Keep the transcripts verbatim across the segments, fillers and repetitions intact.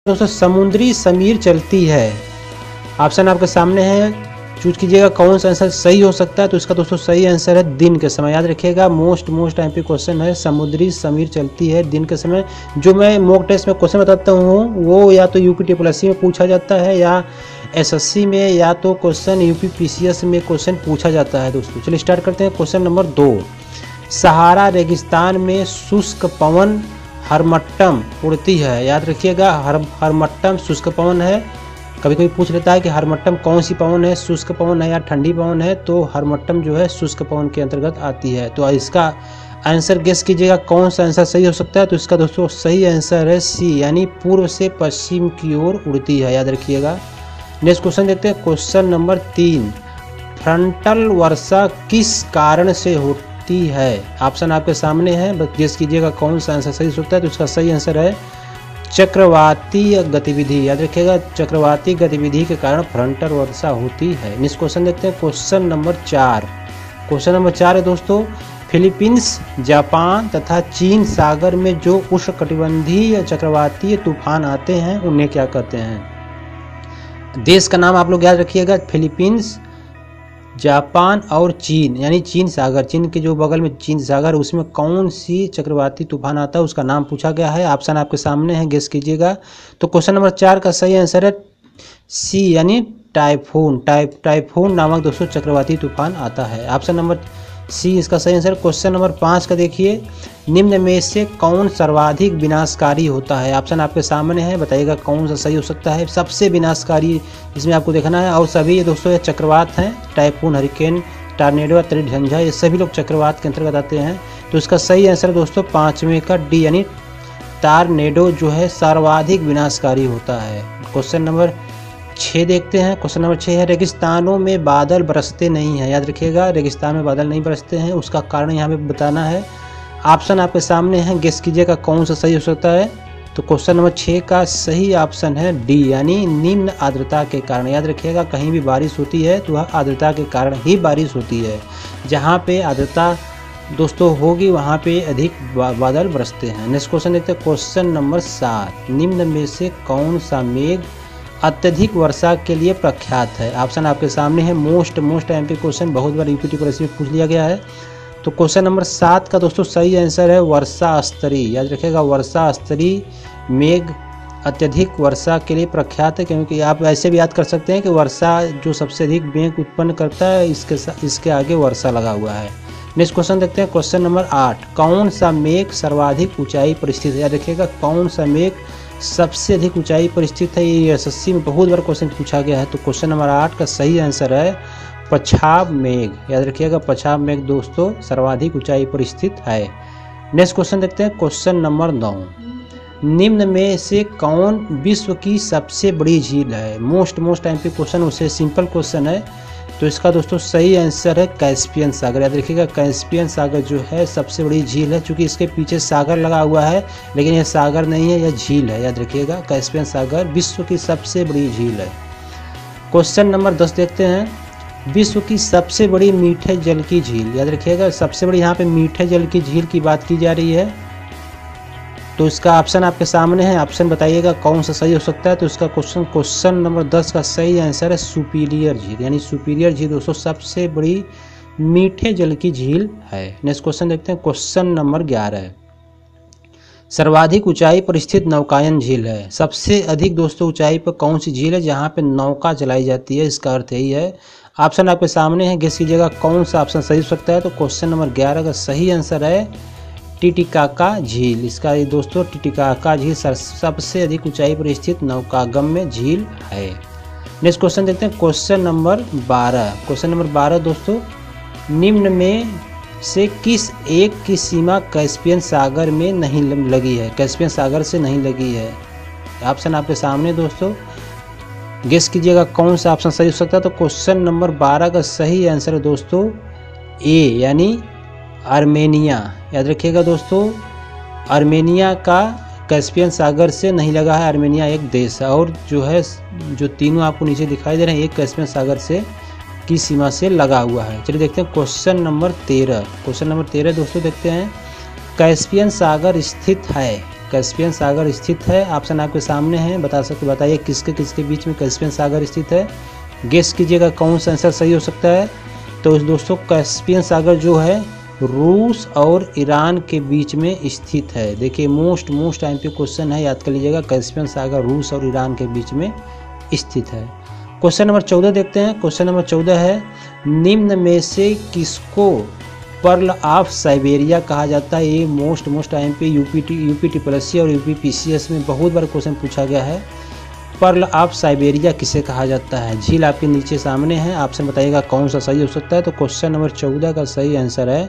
दोस्तों समुद्री समीर चलती है। ऑप्शन आपके सामने है, चूज कीजिएगा कौन सा आंसर सही हो सकता है। तो इसका दोस्तों सही आंसर है दिन के समय। याद रखिएगा मोस्ट मोस्ट एमपी क्वेश्चन है, समुद्री समीर चलती है दिन के समय। जो मैं मॉक टेस्ट में क्वेश्चन बताता हूँ वो या तो यूपी ट्रिपल में पूछा जाता है या एसएससी में, या तो क्वेश्चन यूपी पीसीएस में क्वेश्चन पूछा जाता है। दोस्तों चलिए स्टार्ट करते हैं। क्वेश्चन नंबर दो, सहारा रेगिस्तान में शुष्क पवन हरमट्टम उड़ती है। याद रखिएगा हर हरमट्टम शुष्क पवन है। कभी कभी पूछ लेता है कि हरमट्टम कौन सी पवन है, शुष्क पवन है या ठंडी पवन है, तो हरमट्टम जो है शुष्क पवन के अंतर्गत आती है। तो इसका आंसर गेस कीजिएगा कौन सा आंसर सही हो सकता है। तो इसका दोस्तों सही आंसर है सी, यानी पूर्व से पश्चिम की ओर उड़ती है। याद रखिएगा। नेक्स्ट क्वेश्चन देखते हैं। क्वेश्चन नंबर तीन, फ्रंटल वर्षा किस कारण से होती है। ऑप्शन आपके सामने है, बस गेस कीजिएगा कौन सा आंसर सही हो सकता है। तो इसका सही आंसर है चक्रवाती गतिविधि। याद रखिएगा चक्रवाती गतिविधि के कारण फ्रंटल वर्षा होती है। नेक्स्ट क्वेश्चन देखते हैं। क्वेश्चन नंबर चार, क्वेश्चन नंबर चार है दोस्तों, फिलीपींस, जापान तथा चीन सागर में जो उष्णकटिबंधीय चक्रवातीय तूफान आते हैं उन्हें क्या कहते हैं। देश का नाम आप लोग याद रखिएगा, फिलीपींस, जापान और चीन, यानी चीन सागर, चीन के जो बगल में चीन सागर, उसमें कौन सी चक्रवाती तूफान आता है उसका नाम पूछा गया है। ऑप्शन आपके सामने है, गेस कीजिएगा। तो क्वेश्चन नंबर चार का सही आंसर है सी, यानी टाइफून। टाइप टाइफून नामक दोस्तों चक्रवाती तूफान आता है। ऑप्शन नंबर सी इसका सही आंसर। क्वेश्चन नंबर पाँच का देखिए, निम्न में से कौन सर्वाधिक विनाशकारी होता है। ऑप्शन आपके सामने है, बताइएगा कौन सा सही हो सकता है। सबसे विनाशकारी इसमें आपको देखना है, और सभी ये दोस्तों ये चक्रवात हैं, टाइफून, हरिकेन, टार्नेडो, त्रिझंझा, ये सभी लोग चक्रवात के अंतर्गत आते हैं। तो इसका सही आंसर दोस्तों पाँचवें का डी, यानी टार्नेडो जो है सर्वाधिक विनाशकारी होता है। क्वेश्चन नंबर छः देखते हैं। क्वेश्चन नंबर छः है, रेगिस्तानों में बादल बरसते नहीं हैं। याद रखिएगा रेगिस्तान में बादल नहीं बरसते हैं, उसका कारण यहाँ पे बताना है। ऑप्शन आपके सामने है, गेस कीजिएगा कौन सा सही हो सकता है। तो क्वेश्चन नंबर छः का सही ऑप्शन है डी, यानी निम्न आर्द्रता के कारण। याद रखिएगा कहीं भी बारिश होती है तो वह आर्द्रता के कारण ही बारिश होती है। जहाँ पे आर्द्रता दोस्तों होगी वहाँ पे अधिक बादल बरसते हैं। नेक्स्ट क्वेश्चन देखते हैं। क्वेश्चन नंबर सात, निम्न में से कौन सा मेघ अत्यधिक वर्षा के लिए प्रख्यात है। ऑप्शन आपके सामने है, मोस्ट मोस्ट एमपी क्वेश्चन, बहुत बार यूपी ट्रिपल में पूछ लिया गया है। तो क्वेश्चन नंबर सात का दोस्तों सही आंसर है वर्षा स्तरी। याद रखिएगा वर्षा स्तरी मेघ अत्यधिक वर्षा के लिए प्रख्यात है, क्योंकि आप ऐसे भी याद कर सकते हैं कि वर्षा जो सबसे अधिक मेघ उत्पन्न करता है, इसके इसके आगे वर्षा लगा हुआ है। नेक्स्ट क्वेश्चन देखते हैं। क्वेश्चन नंबर आठ, कौन सा मेघ सर्वाधिक ऊंचाई पर स्थित है। याद रखिएगा कौन सा मेघ सबसे अधिक ऊंचाई पर स्थित है। ये एसएससी में बहुत बार क्वेश्चन पूछा गया है। तो क्वेश्चन नंबर आठ का सही आंसर है पछाब मेघ। याद रखिएगा पछाब मेघ दोस्तों सर्वाधिक ऊंचाई पर स्थित है। नेक्स्ट क्वेश्चन देखते हैं। क्वेश्चन नंबर नौ, निम्न में से कौन विश्व की सबसे बड़ी झील है। मोस्ट मोस्ट एमपी क्वेश्चन, उसे सिंपल क्वेश्चन है। तो इसका दोस्तों सही आंसर है कैस्पियन सागर। याद रखिएगा कैस्पियन सागर जो है सबसे बड़ी झील है, क्योंकि इसके पीछे सागर लगा हुआ है, लेकिन यह सागर नहीं है, यह झील है। याद रखिएगा कैस्पियन सागर विश्व की सबसे बड़ी झील है। क्वेश्चन नंबर दस देखते हैं। विश्व की सबसे बड़ी मीठे जल की झील। याद रखिएगा सबसे बड़ी यहाँ पे मीठे जल की झील की बात की जा रही है। तो इसका ऑप्शन आपके सामने है, ऑप्शन बताइएगा कौन सा सही हो सकता है। तो इसका क्वेश्चन क्वेश्चन नंबर दस का सही आंसर है सुपीरियर झील, यानी सुपीरियर झील दोस्तों सबसे बड़ी मीठे जल की झील है। नेक्स्ट क्वेश्चन देखते हैं। क्वेश्चन नंबर ग्यारह, सर्वाधिक ऊंचाई पर स्थित नौकायन झील है। सबसे अधिक दोस्तों ऊंचाई पर कौन सी झील है जहाँ पे नौका चलाई जाती है, इसका अर्थ यही है। ऑप्शन आपके सामने है, गेस कीजिएगा कौन सा ऑप्शन सही हो सकता है। तो क्वेश्चन नंबर ग्यारह का सही आंसर है टिटिकाका झील। इसका ये दोस्तों टिटिकाका झील सबसे अधिक ऊंचाई पर स्थित नौकागम्य झील है। नेक्स्ट क्वेश्चन देखते हैं। क्वेश्चन नंबर बारह, क्वेश्चन नंबर बारह दोस्तों, निम्न में से किस एक की सीमा कैस्पियन सागर में नहीं लगी है। कैस्पियन सागर से नहीं लगी है। ऑप्शन आपके सामने दोस्तों, गेस कीजिएगा कौन सा ऑप्शन सही हो सकता है। तो क्वेश्चन नंबर बारह का सही आंसर है दोस्तों ए, यानी आर्मेनिया। याद रखिएगा दोस्तों आर्मेनिया का कैस्पियन सागर से नहीं लगा है। आर्मेनिया एक देश है, और जो है जो तीनों आपको नीचे दिखाई दे रहे हैं एक कैस्पियन सागर से की सीमा से लगा हुआ है। चलिए देखते हैं क्वेश्चन नंबर तेरह। क्वेश्चन नंबर तेरह दोस्तों देखते हैं। कैस्पियन सागर स्थित है कैस्पियन सागर स्थित है? ऑप्शन आपके सामने है, बता सकते बताइए किसके किसके बीच में कैस्पियन सागर स्थित है। गेस कीजिएगा कौन सा आंसर सही हो सकता है। तो दोस्तों कैस्पियन सागर जो है रूस और ईरान के बीच में स्थित है। देखिए मोस्ट मोस्ट एमपी क्वेश्चन है, याद कर लीजिएगा, कैस्पियन सागर रूस और ईरान के बीच में स्थित है। क्वेश्चन नंबर चौदह देखते हैं। क्वेश्चन नंबर चौदह है, निम्न में से किसको पर्ल ऑफ साइबेरिया कहा जाता है? ये most most MP UPT UPT plus और यूपीपीसीएस में बहुत बार क्वेश्चन पूछा गया है। पर्ल ऑफ साइबेरिया किसे कहा जाता है? झील आपके नीचे सामने है, ऑप्शन बताइएगा कौन सा सही हो सकता है। तो क्वेश्चन नंबर चौदह का सही आंसर है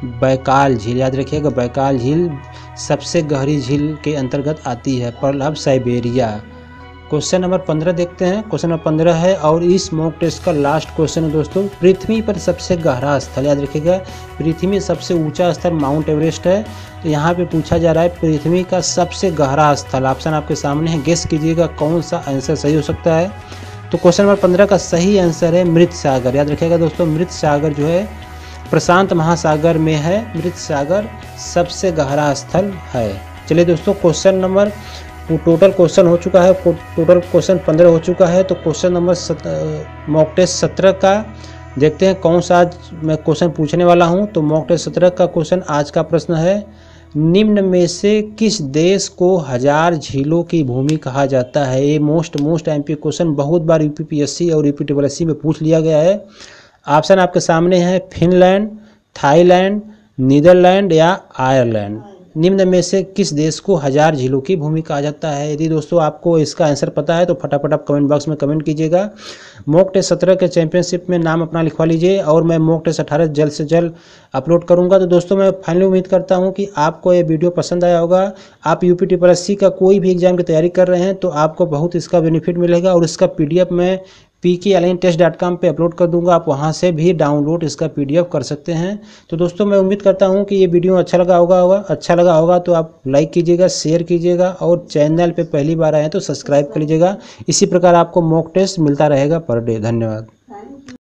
बैकाल झील। याद रखिएगा बैकाल झील सबसे गहरी झील के अंतर्गत आती है, pearl of Siberia. Question number पंद्रह देखते हैं। क्वेश्चन नंबर पंद्रह है और इस मॉक टेस्ट का लास्ट क्वेश्चन है दोस्तों, पृथ्वी पर सबसे गहरा स्थल। याद रखिएगा पृथ्वी में सबसे ऊंचा स्थल माउंट एवरेस्ट है। तो यहाँ पे पूछा जा रहा है पृथ्वी का सबसे गहरा स्थल। ऑप्शन आपके सामने है, गेस कीजिएगा कौन सा आंसर सही हो सकता है। तो क्वेश्चन नंबर पंद्रह का सही आंसर है मृत सागर। याद रखिएगा दोस्तों मृत सागर जो है प्रशांत महासागर में है। मृत सागर सबसे गहरा स्थल है। चलिए दोस्तों क्वेश्चन नंबर टोटल क्वेश्चन हो चुका है, टोटल क्वेश्चन पंद्रह हो चुका है। तो क्वेश्चन नंबर मॉक टेस्ट सत्रह का देखते हैं कौन सा आज मैं क्वेश्चन पूछने वाला हूं। तो मॉक टेस्ट सत्रह का क्वेश्चन आज का प्रश्न है, निम्न में से किस देश को हजार झीलों की भूमि कहा जाता है? ये मोस्ट मोस्ट एमपी क्वेश्चन बहुत बार यूपीपीएससी और यूपीटीएससी में पूछ लिया गया है। ऑप्शन आपके सामने है, फिनलैंड, थाईलैंड, नीदरलैंड या आयरलैंड। निम्न में से किस देश को हजार झीलों की भूमि कहा जाता है? यदि दोस्तों आपको इसका आंसर पता है तो फटाफट आप कमेंट बॉक्स में कमेंट कीजिएगा। मॉक टेस्ट सत्रह के चैंपियनशिप में नाम अपना लिखवा लीजिए और मैं मॉक टेस्ट अठारह जल्द से जल्द अपलोड करूंगा। तो दोस्तों मैं फाइनली उम्मीद करता हूं कि आपको ये वीडियो पसंद आया होगा। आप यूपीटी प्लस का कोई भी एग्जाम की तैयारी कर रहे हैं तो आपको बहुत इसका बेनिफिट मिलेगा और इसका पीडीएफ में P K online test dot com पर अपलोड कर दूंगा, आप वहां से भी डाउनलोड इसका पीडीएफ कर सकते हैं। तो दोस्तों मैं उम्मीद करता हूं कि ये वीडियो अच्छा लगा होगा होगा अच्छा लगा होगा तो आप लाइक कीजिएगा, शेयर कीजिएगा और चैनल पे पहली बार आए तो सब्सक्राइब कर लीजिएगा। इसी प्रकार आपको मॉक टेस्ट मिलता रहेगा पर डे। धन्यवाद।